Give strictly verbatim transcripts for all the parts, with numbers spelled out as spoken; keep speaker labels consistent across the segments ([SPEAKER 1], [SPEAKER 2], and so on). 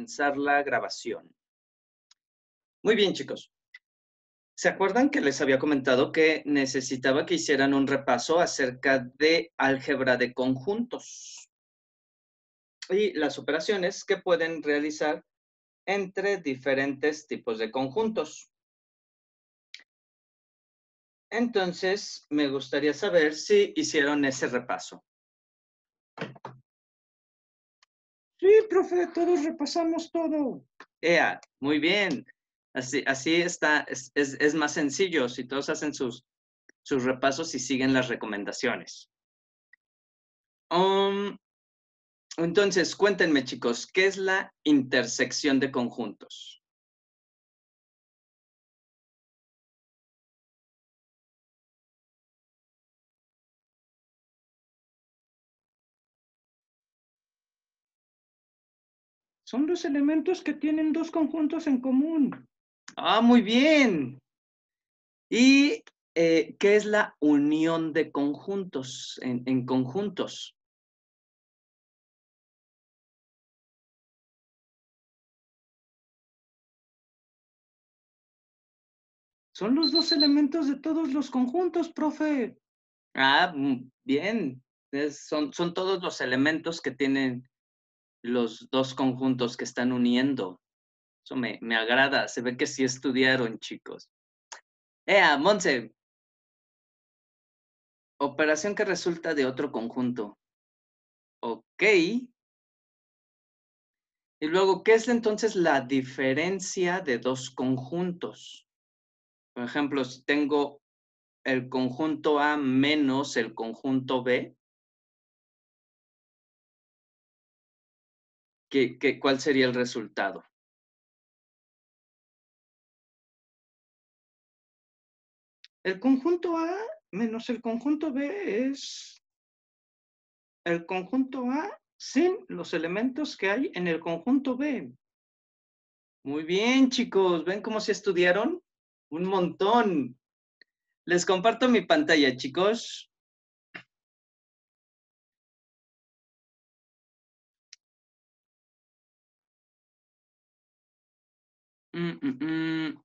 [SPEAKER 1] comenzar la grabación. Muy bien, chicos. ¿Se acuerdan que les había comentado que necesitaba que hicieran un repaso acerca de álgebra de conjuntos y las operaciones que pueden realizar entre diferentes tipos de conjuntos? Entonces, me gustaría saber si hicieron ese repaso. Sí, profe, todos repasamos todo. Ea, muy bien. Así, así está, es, es, es más sencillo si todos hacen sus, sus repasos y siguen las recomendaciones. Um, entonces, cuéntenme, chicos, ¿qué es la intersección de conjuntos? Son los elementos que tienen dos conjuntos en común. Ah, muy bien. ¿Y eh, qué es la unión de conjuntos, en, en conjuntos? Son los dos elementos de todos los conjuntos, profe. Ah, mm, bien. Es- son, son todos los elementos que tienen los dos conjuntos que están uniendo. Eso me, me agrada. Se ve que sí estudiaron, chicos. Ea, Monse. Operación que resulta de otro conjunto. Ok. Y luego, ¿qué es entonces la diferencia de dos conjuntos? Por ejemplo, si tengo el conjunto A menos el conjunto B, ¿qué, qué, cuál sería el resultado? El conjunto A menos el conjunto B es el conjunto A sin los elementos que hay en el conjunto B. Muy bien, chicos. ¿Ven cómo se estudiaron? Un montón. Les comparto mi pantalla, chicos. Mm, mm, mm.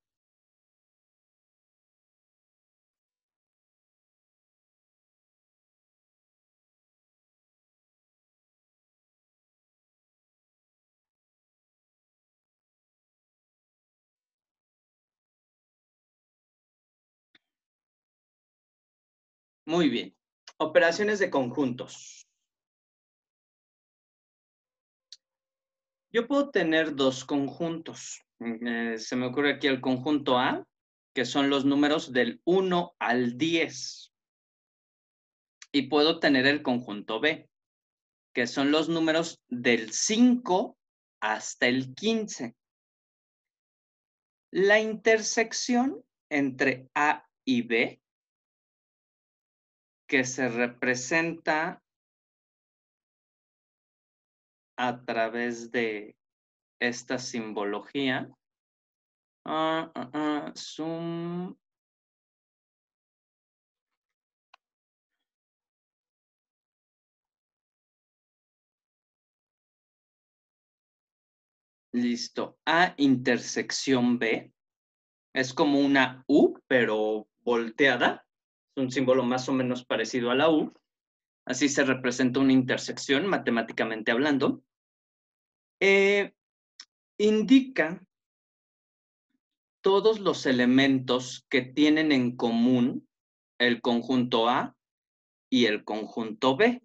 [SPEAKER 1] Muy bien. Operaciones de conjuntos. Yo puedo tener dos conjuntos. Eh, se me ocurre aquí el conjunto A, que son los números del uno al diez. Y puedo tener el conjunto B, que son los números del cinco hasta el quince. La intersección entre A y B, que se representa a través de esta simbología. Uh, uh, uh, zoom. Listo. A intersección B. Es como una U, pero volteada. Es un símbolo más o menos parecido a la U. Así se representa una intersección, matemáticamente hablando. Eh, indica todos los elementos que tienen en común el conjunto A y el conjunto B.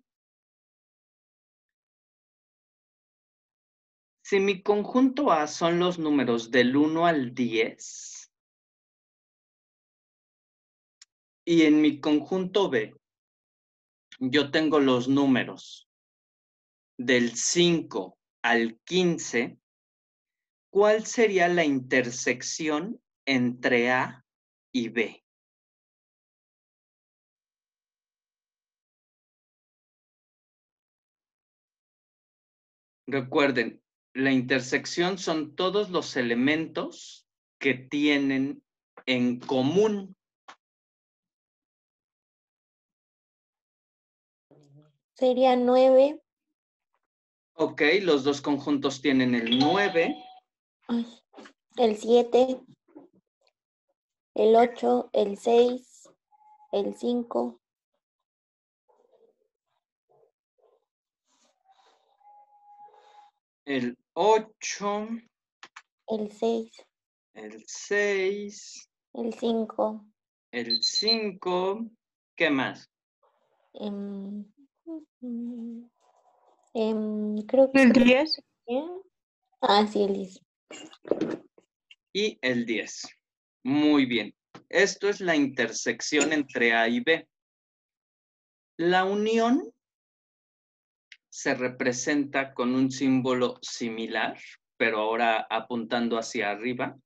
[SPEAKER 1] Si mi conjunto A son los números del uno al diez, y en mi conjunto B yo tengo los números del cinco al quince, ¿cuál sería la intersección entre A y B? Recuerden, la intersección son todos los elementos que tienen en común.
[SPEAKER 2] Sería nueve.
[SPEAKER 1] Ok, los dos conjuntos tienen el nueve.
[SPEAKER 2] Ay, el siete, el ocho, el seis, el cinco,
[SPEAKER 1] El ocho,
[SPEAKER 2] el seis,
[SPEAKER 1] el seis,
[SPEAKER 2] el cinco,
[SPEAKER 1] el cinco. ¿Qué más?
[SPEAKER 2] em, mm, em, creo
[SPEAKER 3] El
[SPEAKER 2] que...
[SPEAKER 3] diez.
[SPEAKER 2] Ah, sí, el diez.
[SPEAKER 1] Y el diez. Muy bien. Esto es la intersección entre A y B. La unión se representa con un símbolo similar, pero ahora apuntando hacia arriba.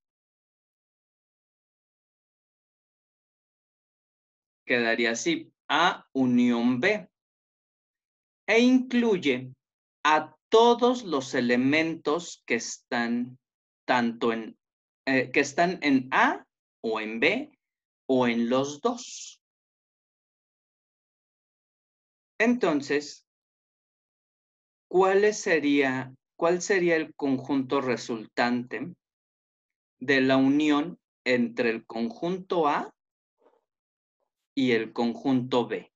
[SPEAKER 1] Quedaría así, A unión B. E incluye a todos los elementos que están tanto en, eh, que están en A o en B o en los dos. Entonces, ¿cuál sería, cuál sería el conjunto resultante de la unión entre el conjunto A y el conjunto B?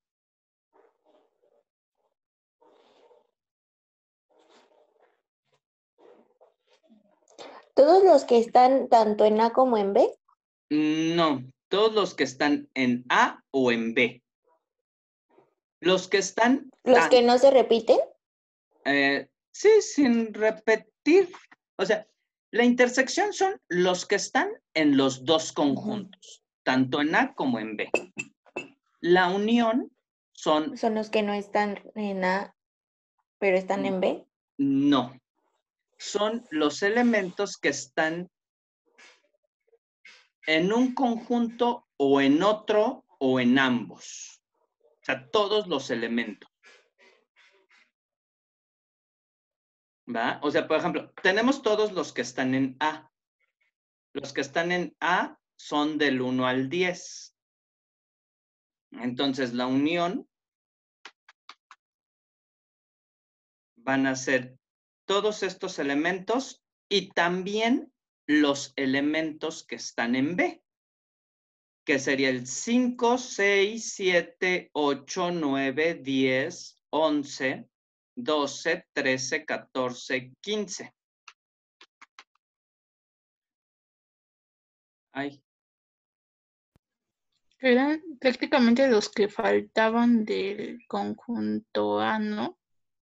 [SPEAKER 2] Todos los que están tanto en A como en B.
[SPEAKER 1] No, todos los que están en A o en B. Los que están
[SPEAKER 2] Los
[SPEAKER 1] tan,
[SPEAKER 2] que no se repiten.
[SPEAKER 1] eh, sí, sin repetir. O sea, la intersección son los que están en los dos conjuntos, uh-huh, tanto en A como en B. La unión son...
[SPEAKER 2] Son los que no están en A, pero están en B.
[SPEAKER 1] No, son los elementos que están en un conjunto o en otro o en ambos. O sea, todos los elementos. ¿Va? O sea, por ejemplo, tenemos todos los que están en A. Los que están en A son del uno al diez. Entonces, la unión van a ser todos estos elementos y también los elementos que están en B, que sería el cinco, seis, siete, ocho, nueve, diez, once, doce, trece, catorce, quince. Ay.
[SPEAKER 3] Eran prácticamente los que faltaban del conjunto A, ¿no?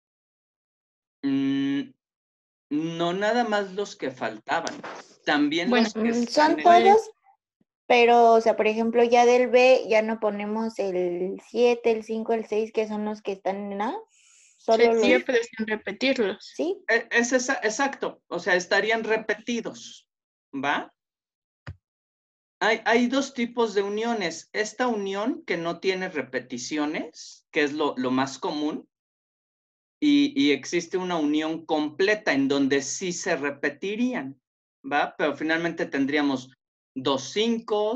[SPEAKER 1] Mm, no nada más los que faltaban, también
[SPEAKER 3] bueno,
[SPEAKER 1] los que
[SPEAKER 2] Son
[SPEAKER 1] están en...
[SPEAKER 2] todos, pero, o sea, por ejemplo, ya del B ya no ponemos el siete, el cinco, el seis, que son los que están en A. Solo
[SPEAKER 3] sí,
[SPEAKER 2] los...
[SPEAKER 3] pero sin repetirlos.
[SPEAKER 2] Sí.
[SPEAKER 1] Es, es exacto, o sea, estarían repetidos, ¿va? Hay, hay dos tipos de uniones. Esta unión que no tiene repeticiones, que es lo, lo más común, y, y existe una unión completa en donde sí se repetirían, ¿va? Pero finalmente tendríamos dos cinco,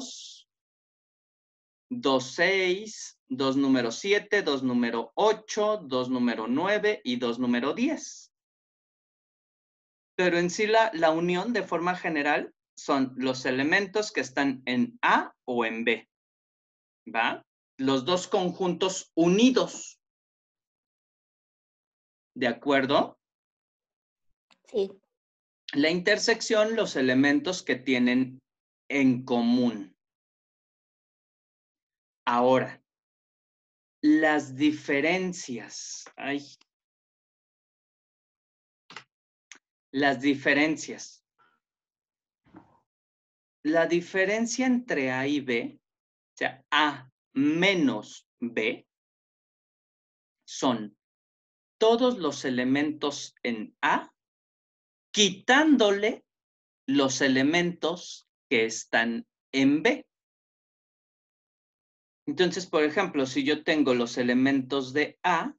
[SPEAKER 1] dos seis, dos número siete, dos número ocho, dos número nueve y dos número diez. Pero en sí la, la unión de forma general son los elementos que están en A o en B, ¿va? Los dos conjuntos unidos. ¿De acuerdo?
[SPEAKER 2] Sí.
[SPEAKER 1] La intersección, los elementos que tienen en común. Ahora, las diferencias. Ay. Las diferencias. La diferencia entre A y B, o sea, A menos B, son todos los elementos en A, quitándole los elementos que están en B. Entonces, por ejemplo, si yo tengo los elementos de A,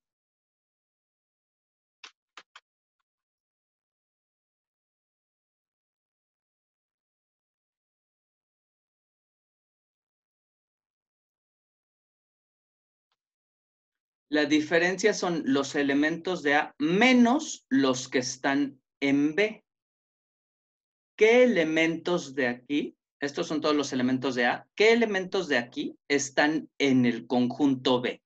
[SPEAKER 1] La diferencia son los elementos de A menos los que están en B. ¿Qué elementos de aquí? Estos son todos los elementos de A. ¿Qué elementos de aquí están en el conjunto B?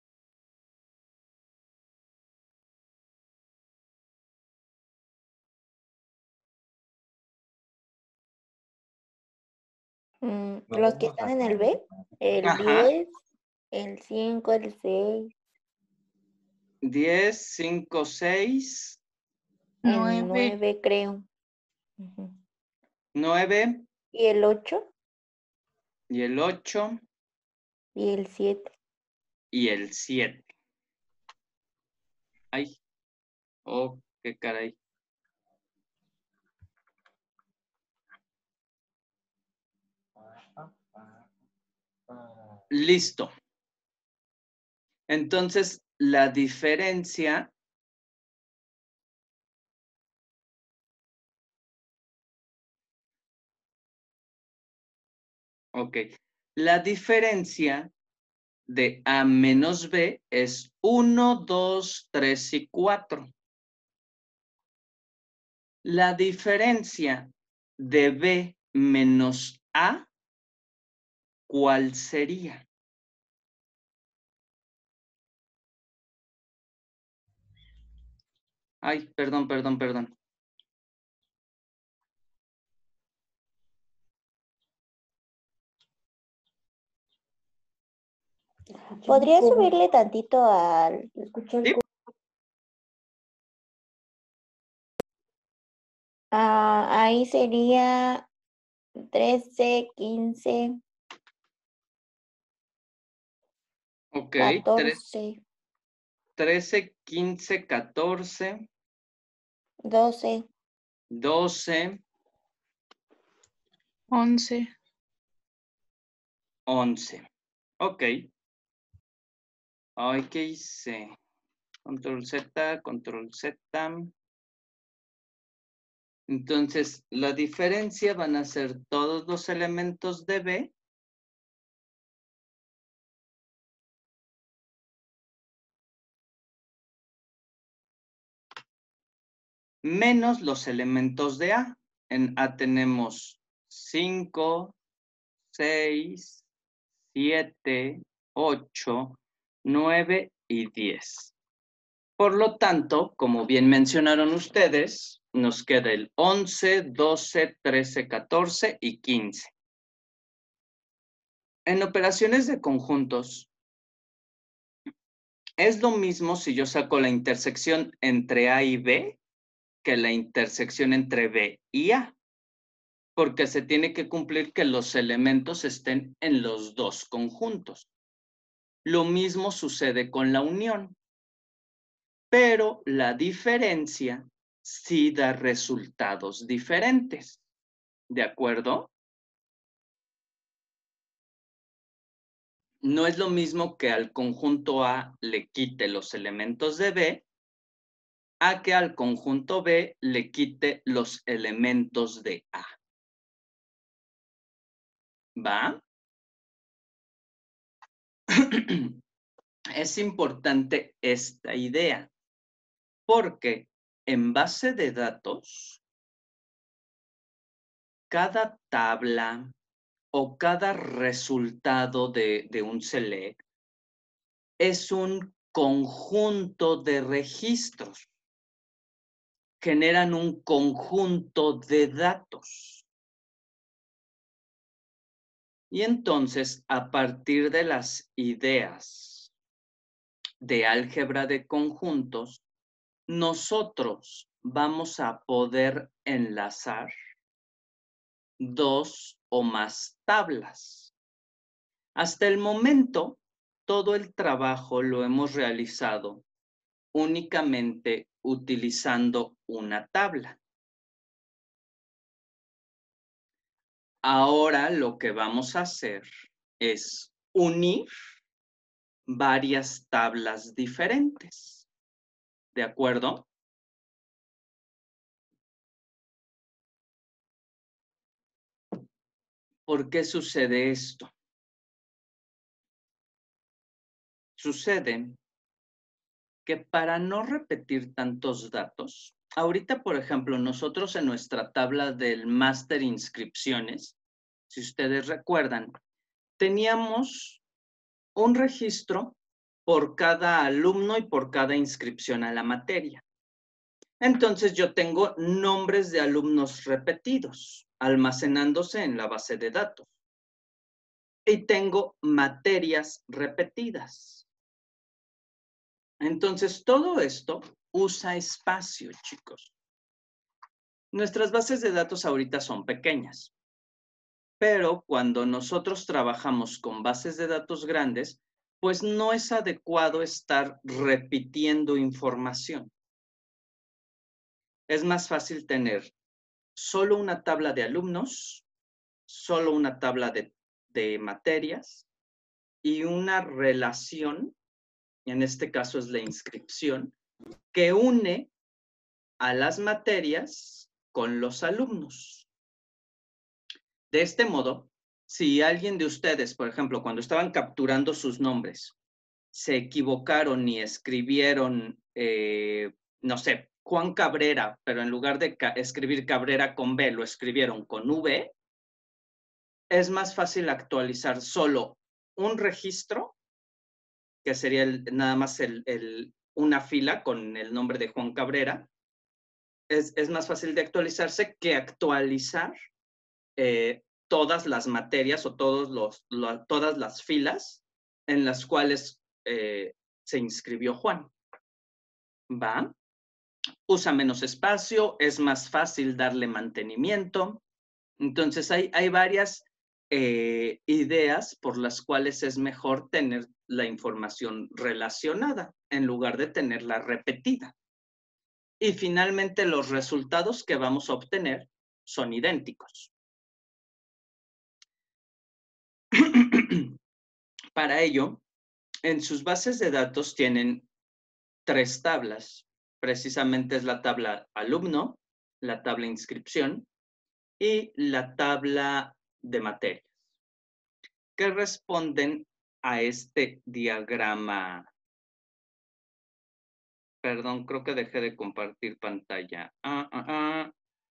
[SPEAKER 2] Mm, los que están en el B, el
[SPEAKER 1] Ajá.
[SPEAKER 2] diez, el cinco, el seis,
[SPEAKER 1] diez, cinco, seis,
[SPEAKER 2] el
[SPEAKER 3] Nueve.
[SPEAKER 2] nueve, creo. Ujú.
[SPEAKER 1] nueve
[SPEAKER 2] Y el ocho
[SPEAKER 1] y el ocho
[SPEAKER 2] y el siete.
[SPEAKER 1] y el siete. Ay, oh, qué caray. Listo. Entonces, la diferencia Ok. La diferencia de A menos B es uno, dos, tres y cuatro. La diferencia de B menos A, ¿cuál sería? Ay, perdón, perdón, perdón.
[SPEAKER 2] ¿Podría subirle tantito al...
[SPEAKER 1] ¿Sí?
[SPEAKER 2] Ah, ahí sería trece, quince,
[SPEAKER 1] Ok. Tre-
[SPEAKER 2] catorce,
[SPEAKER 1] trece, quince, catorce,
[SPEAKER 2] doce,
[SPEAKER 1] doce,
[SPEAKER 3] Once.
[SPEAKER 1] once. Ok. Ay, ¿qué hice? Control Z, control Z. Entonces, la diferencia van a ser todos los elementos de B menos los elementos de A. En A tenemos cinco, seis, siete, ocho, nueve y diez. Por lo tanto, como bien mencionaron ustedes, nos queda el once, doce, trece, catorce y quince. En operaciones de conjuntos, es lo mismo si yo saco la intersección entre A y B que la intersección entre B y A, porque se tiene que cumplir que los elementos estén en los dos conjuntos. Lo mismo sucede con la unión, pero la diferencia sí da resultados diferentes. ¿De acuerdo? No es lo mismo que al conjunto A le quite los elementos de B a que al conjunto B le quite los elementos de A. ¿Va? Es importante esta idea, porque en base de datos, cada tabla o cada resultado de, de un select es un conjunto de registros. Generan un conjunto de datos. Y entonces, a partir de las ideas de álgebra de conjuntos, nosotros vamos a poder enlazar dos o más tablas. Hasta el momento, todo el trabajo lo hemos realizado únicamente utilizando una tabla. Ahora lo que vamos a hacer es unir varias tablas diferentes. ¿De acuerdo? ¿Por qué sucede esto? Sucede que para no repetir tantos datos, ahorita, por ejemplo, nosotros en nuestra tabla del máster inscripciones, si ustedes recuerdan, teníamos un registro por cada alumno y por cada inscripción a la materia. Entonces yo tengo nombres de alumnos repetidos, almacenándose en la base de datos. Y tengo materias repetidas. Entonces todo esto usa espacio, chicos. Nuestras bases de datos ahorita son pequeñas, pero cuando nosotros trabajamos con bases de datos grandes, pues no es adecuado estar repitiendo información. Es más fácil tener solo una tabla de alumnos, solo una tabla de, de materias y una relación, en este caso es la inscripción, que une a las materias con los alumnos. De este modo, si alguien de ustedes, por ejemplo, cuando estaban capturando sus nombres, se equivocaron y escribieron, eh, no sé, Juan Cabrera, pero en lugar de ca escribir Cabrera con B, lo escribieron con V, es más fácil actualizar solo un registro, que sería el, nada más el, el, una fila con el nombre de Juan Cabrera. Es, es más fácil de actualizarse que actualizar eh, todas las materias o todos los, lo, todas las filas en las cuales eh, se inscribió Juan. ¿Va? Usa menos espacio, es más fácil darle mantenimiento. Entonces hay, hay varias eh, ideas por las cuales es mejor tener la información relacionada en lugar de tenerla repetida. Y finalmente los resultados que vamos a obtener son idénticos. Para ello, en sus bases de datos tienen tres tablas. Precisamente es la tabla alumno, la tabla inscripción y la tabla de materias, que responden a este diagrama. Perdón, creo que dejé de compartir pantalla. Ah, ah, ah.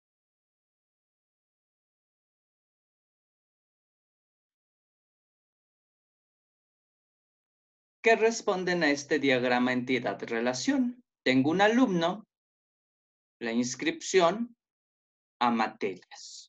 [SPEAKER 1] ¿Qué responden a este diagrama entidad-relación? Tengo un alumno, la inscripción a materias.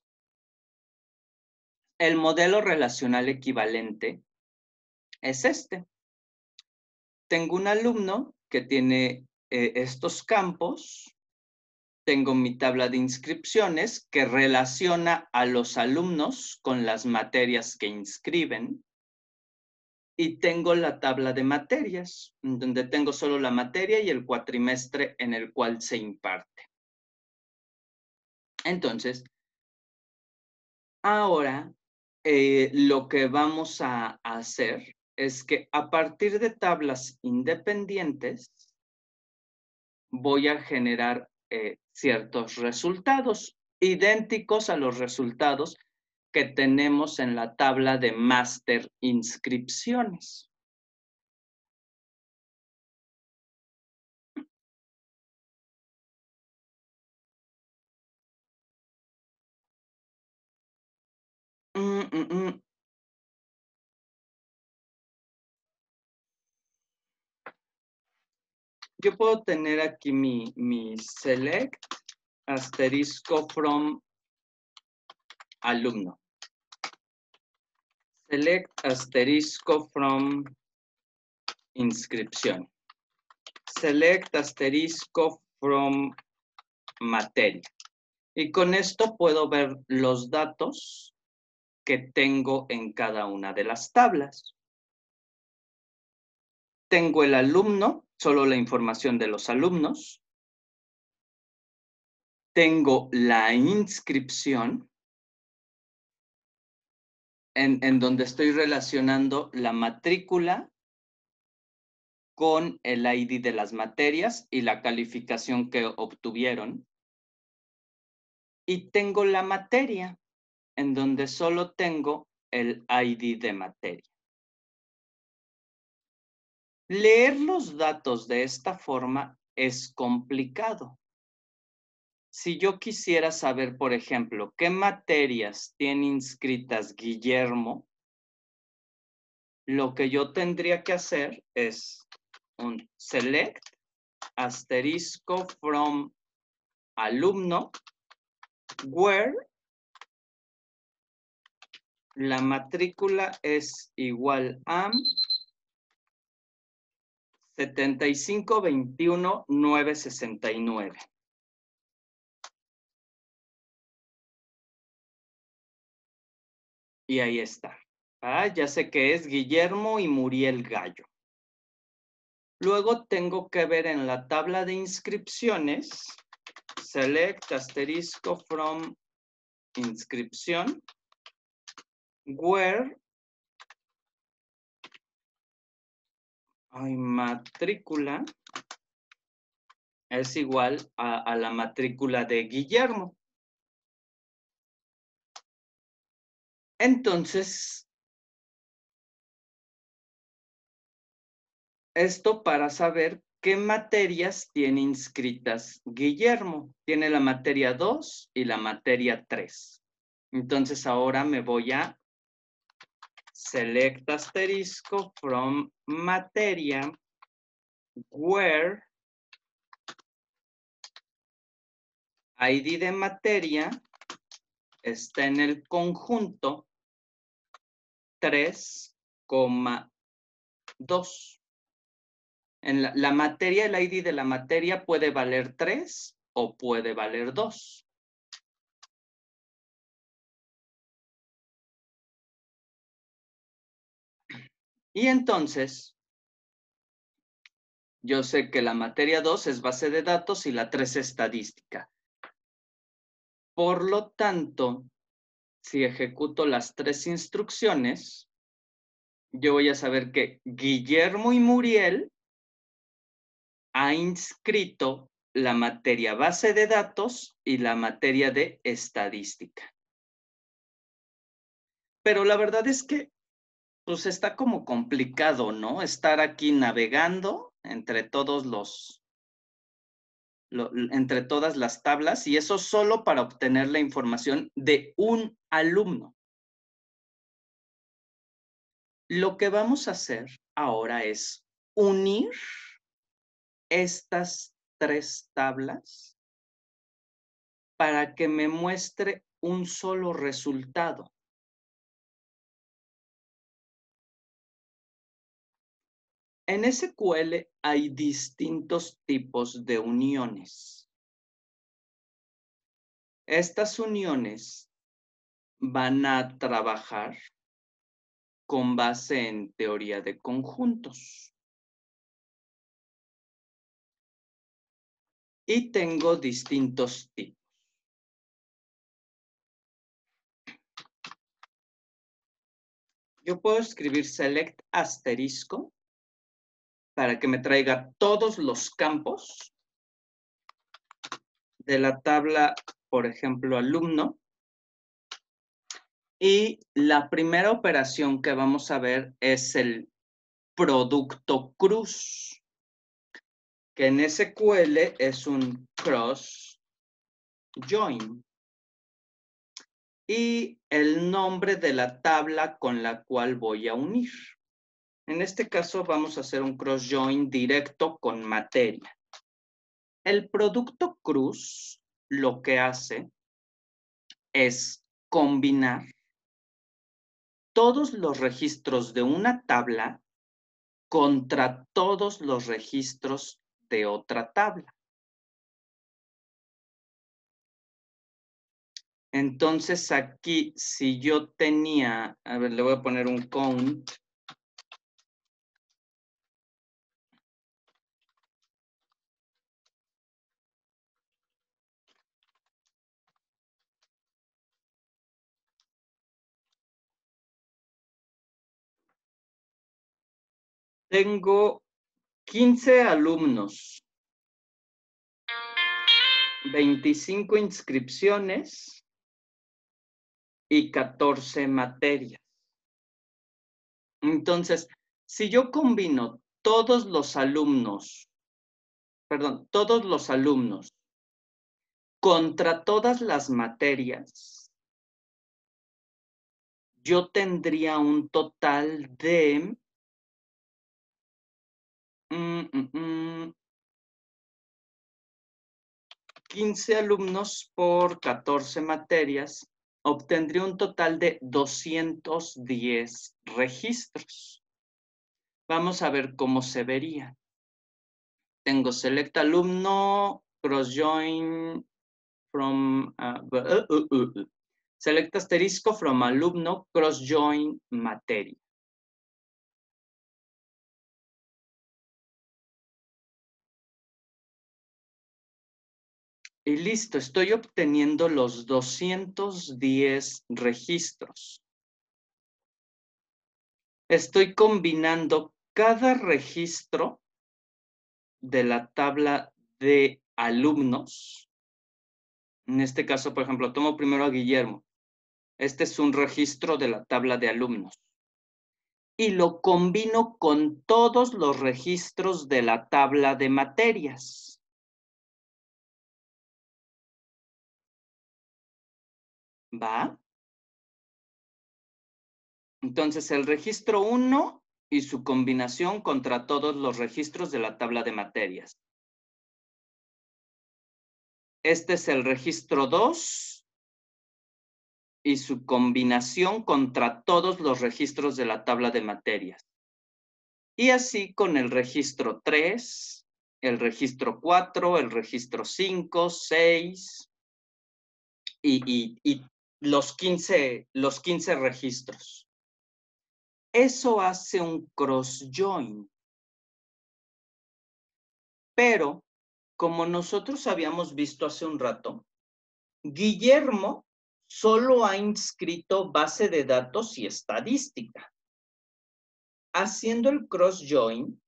[SPEAKER 1] El modelo relacional equivalente es este. Tengo un alumno que tiene eh, estos campos. Tengo mi tabla de inscripciones que relaciona a los alumnos con las materias que inscriben. Y tengo la tabla de materias, donde tengo solo la materia y el cuatrimestre en el cual se imparte. Entonces, ahora eh, lo que vamos a, a hacer es que a partir de tablas independientes voy a generar eh, ciertos resultados idénticos a los resultados que tenemos en la tabla de máster inscripciones. Mm, mm, mm. Yo puedo tener aquí mi, mi select asterisco from alumno. Select asterisco from inscripción. Select asterisco from materia. Y con esto puedo ver los datos que tengo en cada una de las tablas. Tengo el alumno, solo la información de los alumnos. Tengo la inscripción, en, en donde estoy relacionando la matrícula con el I D de las materias y la calificación que obtuvieron. Y tengo la materia, en donde solo tengo el I D de materia. Leer los datos de esta forma es complicado. Si yo quisiera saber, por ejemplo, qué materias tiene inscritas Guillermo, lo que yo tendría que hacer es un select asterisco from alumno where la matrícula es igual a setenta y cinco veintiuno nueve sesenta y nueve. Y ahí está. Ah, ya sé que es Guillermo y Muriel Gallo. Luego tengo que ver en la tabla de inscripciones, select asterisco from inscripción, where hay matrícula es igual a, a la matrícula de Guillermo. Entonces, esto para saber qué materias tiene inscritas Guillermo. Tiene la materia dos y la materia tres. Entonces, ahora me voy a select asterisco from materia where I D de materia está en el conjunto tres coma dos. En la, la materia, el I D de la materia puede valer tres o puede valer dos. Y entonces, yo sé que la materia dos es base de datos y la tres estadística. Por lo tanto, si ejecuto las tres instrucciones, yo voy a saber que Guillermo y Muriel ha inscrito la materia base de datos y la materia de estadística. Pero la verdad es que pues está como complicado, ¿no? Estar aquí navegando entre todos los, lo, entre todas las tablas y eso solo para obtener la información de un alumno. Lo que vamos a hacer ahora es unir estas tres tablas para que me muestre un solo resultado. En S Q L hay distintos tipos de uniones. Estas uniones van a trabajar con base en teoría de conjuntos. Y tengo distintos tipos. Yo puedo escribir select asterisco para que me traiga todos los campos de la tabla, por ejemplo, alumno. Y la primera operación que vamos a ver es el producto cruz, que en S Q L es un cross join. Y el nombre de la tabla con la cual voy a unir. En este caso vamos a hacer un cross join directo con materia. El producto cruz lo que hace es combinar todos los registros de una tabla contra todos los registros de otra tabla. Entonces aquí, si yo tenía, a ver, le voy a poner un count. Tengo quince alumnos, veinticinco inscripciones y catorce materias. Entonces, si yo combino todos los alumnos, perdón, todos los alumnos contra todas las materias, yo tendría un total de mm, mm, mm, quince alumnos por catorce materias, obtendría un total de doscientos diez registros. Vamos a ver cómo se vería. Tengo select alumno, cross join from, uh, uh, uh, uh, uh. select asterisco from alumno, cross join materia. Y listo, estoy obteniendo los doscientos diez registros. Estoy combinando cada registro de la tabla de alumnos. En este caso, por ejemplo, tomo primero a Guillermo. Este es un registro de la tabla de alumnos. Y lo combino con todos los registros de la tabla de materias. ¿Va? Entonces, el registro uno y su combinación contra todos los registros de la tabla de materias. Este es el registro dos y su combinación contra todos los registros de la tabla de materias. Y así con el registro tres, el registro cuatro, el registro cinco, seis y, y, y los, quince, los quince registros. Eso hace un cross join. Pero, como nosotros habíamos visto hace un rato, Guillermo solo ha inscrito base de datos y estadística. Haciendo el cross join,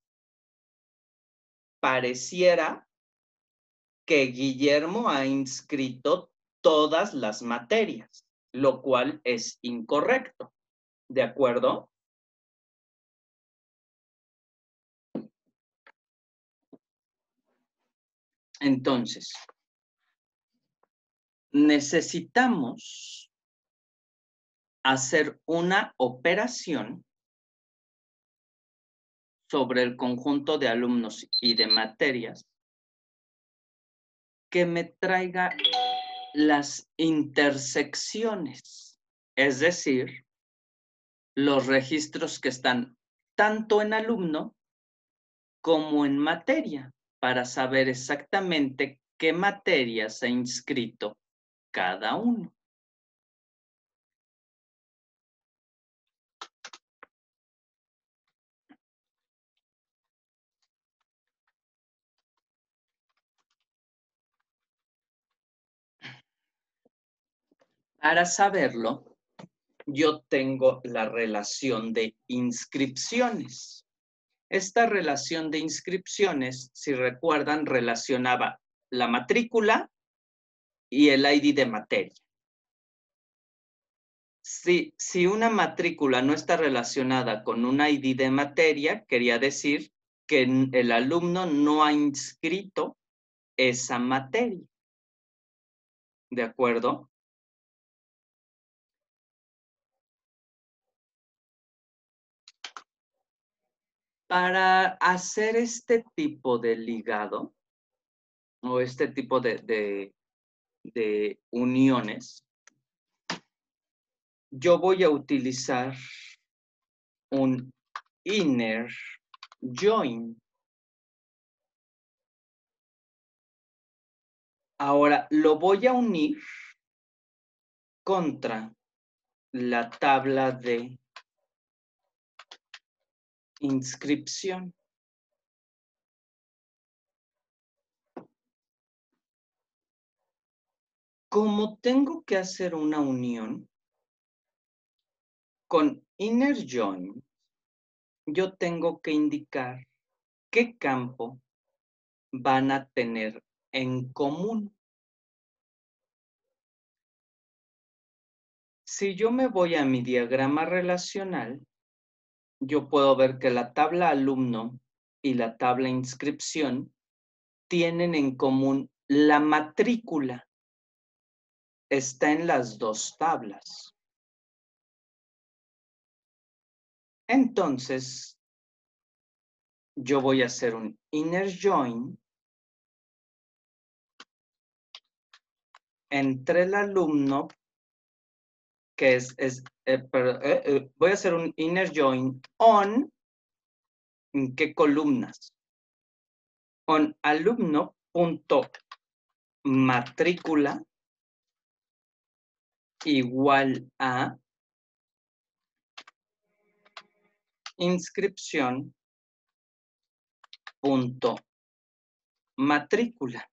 [SPEAKER 1] pareciera que Guillermo ha inscrito todas las materias, lo cual es incorrecto. ¿De acuerdo? Entonces, necesitamos hacer una operación sobre el conjunto de alumnos y de materias que me traiga las intersecciones, es decir, los registros que están tanto en alumno como en materia, para saber exactamente qué materias ha inscrito cada uno. Para saberlo, yo tengo la relación de inscripciones. Esta relación de inscripciones, si recuerdan, relacionaba la matrícula y el I D de materia. Si, si una matrícula no está relacionada con un I D de materia, quería decir que el alumno no ha inscrito esa materia. ¿De acuerdo? Para hacer este tipo de ligado o este tipo de, de, de uniones, yo voy a utilizar un inner join. Ahora lo voy a unir contra la tabla de inscripción. Como tengo que hacer una unión con inner join, yo tengo que indicar qué campo van a tener en común. Si yo me voy a mi diagrama relacional, yo puedo ver que la tabla alumno y la tabla inscripción tienen en común la matrícula. Está en las dos tablas. Entonces, yo voy a hacer un inner join entre el alumno, que es, es eh, pero, eh, eh, voy a hacer un inner join on, ¿en qué columnas? On alumno punto matrícula igual a inscripción punto matrícula.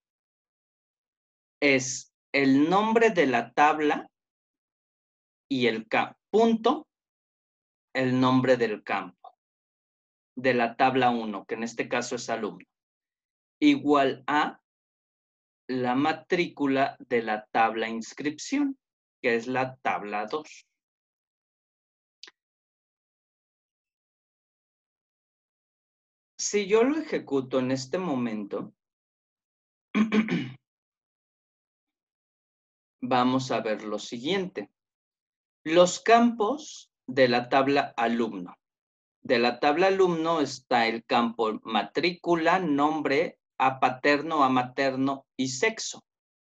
[SPEAKER 1] Es el nombre de la tabla y el campo, punto, el nombre del campo, de la tabla uno, que en este caso es alumno, igual a la matrícula de la tabla inscripción, que es la tabla dos. Si yo lo ejecuto en este momento, vamos a ver lo siguiente. Los campos de la tabla alumno. De la tabla alumno está el campo matrícula, nombre, a paterno, a materno y sexo.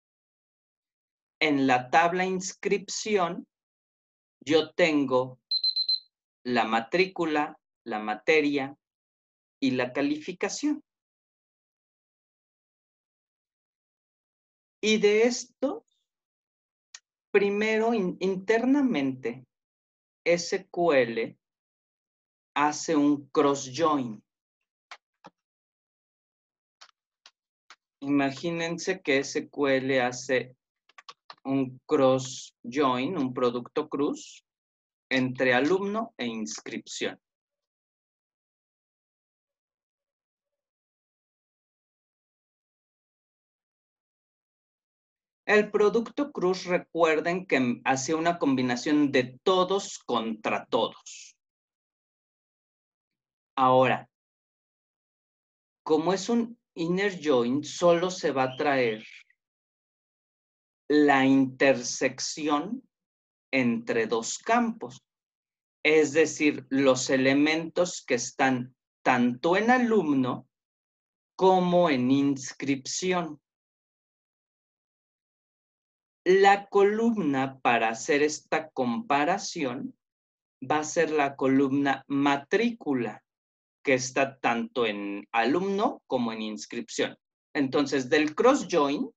[SPEAKER 1] En la tabla inscripción, yo tengo la matrícula, la materia y la calificación. Y de esto, primero in, internamente, S Q L hace un cross join. Imagínense que S Q L hace un cross join, un producto cruz, entre alumno e inscripción. El producto cruz, recuerden que hace una combinación de todos contra todos. Ahora, como es un inner join, solo se va a traer la intersección entre dos campos. Es decir, los elementos que están tanto en alumno como en inscripción. La columna para hacer esta comparación va a ser la columna matrícula, que está tanto en alumno como en inscripción. Entonces, del cross join,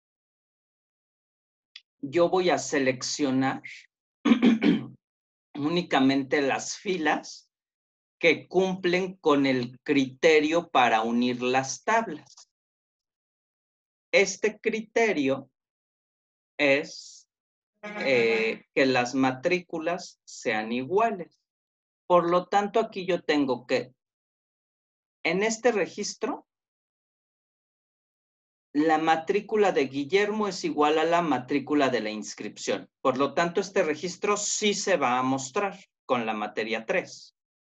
[SPEAKER 1] yo voy a seleccionar únicamente las filas que cumplen con el criterio para unir las tablas. Este criterio es eh, que las matrículas sean iguales. Por lo tanto, aquí yo tengo que, en este registro, la matrícula de Guillermo es igual a la matrícula de la inscripción. Por lo tanto, este registro sí se va a mostrar con la materia tres.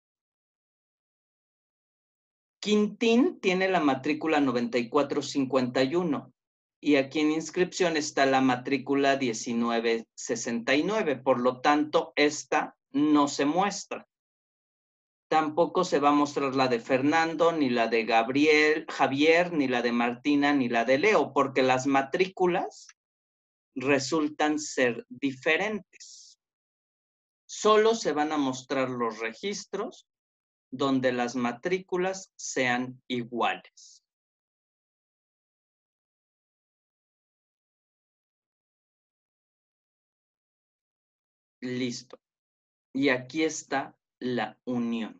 [SPEAKER 1] Quintín tiene la matrícula noventa y cuatro cincuenta y uno y aquí en inscripción está la matrícula diecinueve sesenta y nueve. Por lo tanto, esta no se muestra. Tampoco se va a mostrar la de Fernando, ni la de Gabriel, Javier, ni la de Martina, ni la de Leo, porque las matrículas resultan ser diferentes. Solo se van a mostrar los registros donde las matrículas sean iguales. Listo. Y aquí está la unión.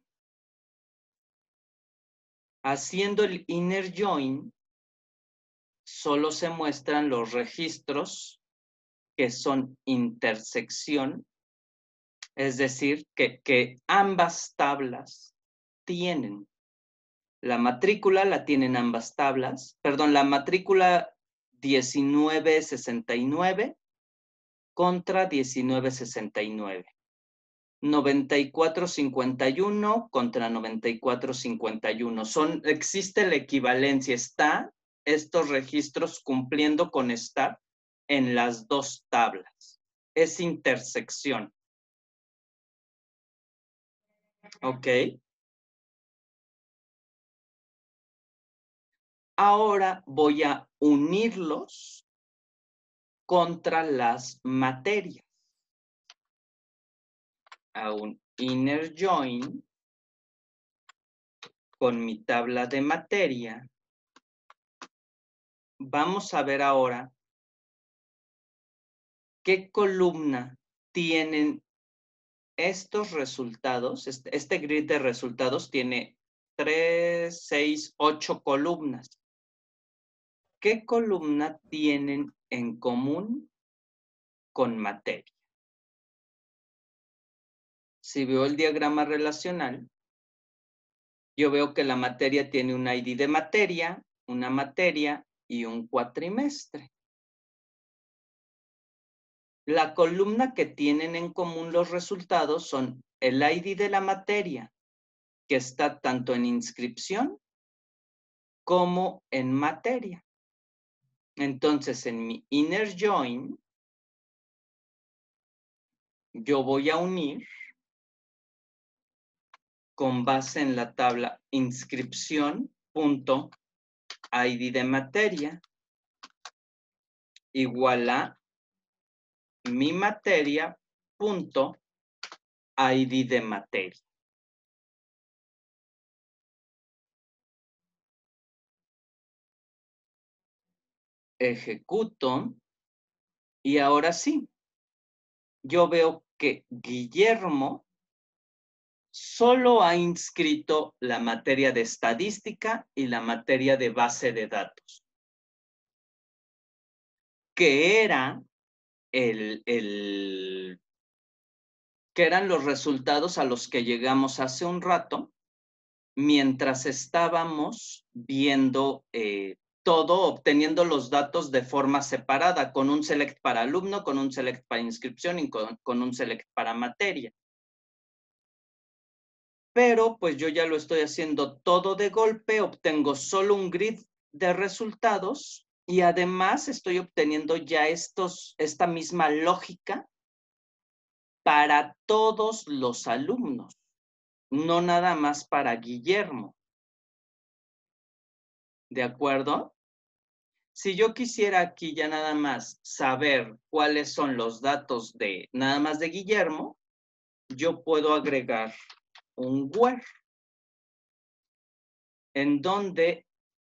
[SPEAKER 1] Haciendo el inner join, solo se muestran los registros que son intersección, es decir, que, que ambas tablas tienen. La matrícula la tienen ambas tablas, perdón, la matrícula diecinueve sesenta y nueve contra diecinueve sesenta y nueve. noventa y cuatro cincuenta y uno contra noventa y cuatro cincuenta y uno. Son, existe la equivalencia, está estos registros cumpliendo con estar en las dos tablas. Es intersección. ¿Ok? Ahora voy a unirlos contra las materias. A un inner join con mi tabla de materia. Vamos a ver ahora qué columna tienen estos resultados. Este, este grid de resultados tiene tres, seis, ocho columnas. ¿Qué columna tienen en común con materia? Si veo el diagrama relacional, yo veo que la materia tiene un I D de materia, una materia y un cuatrimestre. La columna que tienen en común los resultados son el I D de la materia, que está tanto en inscripción como en materia. Entonces, en mi inner join, yo voy a unir con base en la tabla inscripción punto I D de materia igual a mi materia punto I D de materia. Ejecuto y ahora sí, yo veo que Guillermo solo ha inscrito la materia de estadística y la materia de base de datos, que era el, el que eran los resultados a los que llegamos hace un rato, mientras estábamos viendo eh, todo, obteniendo los datos de forma separada, con un select para alumno, con un select para inscripción y con, con un select para materia. Pero pues yo ya lo estoy haciendo todo de golpe, obtengo solo un grid de resultados y además estoy obteniendo ya estos, esta misma lógica para todos los alumnos, no nada más para Guillermo. ¿De acuerdo? Si yo quisiera aquí ya nada más saber cuáles son los datos de nada más de Guillermo, yo puedo agregar un where, en donde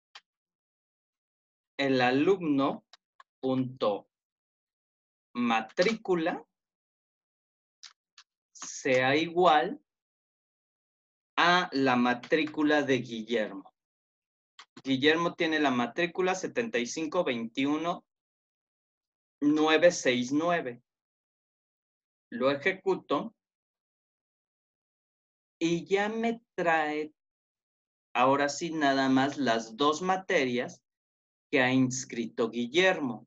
[SPEAKER 1] el alumno punto matrícula sea igual a la matrícula de Guillermo. Guillermo tiene la matrícula setenta y cinco veintiuno nueve sesenta y nueve. Lo ejecuto y ya me trae ahora sí nada más las dos materias que ha inscrito Guillermo.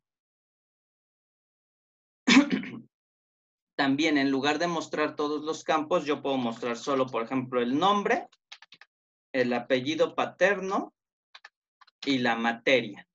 [SPEAKER 1] También en lugar de mostrar todos los campos, yo puedo mostrar solo, por ejemplo, el nombre, el apellido paterno y la materia.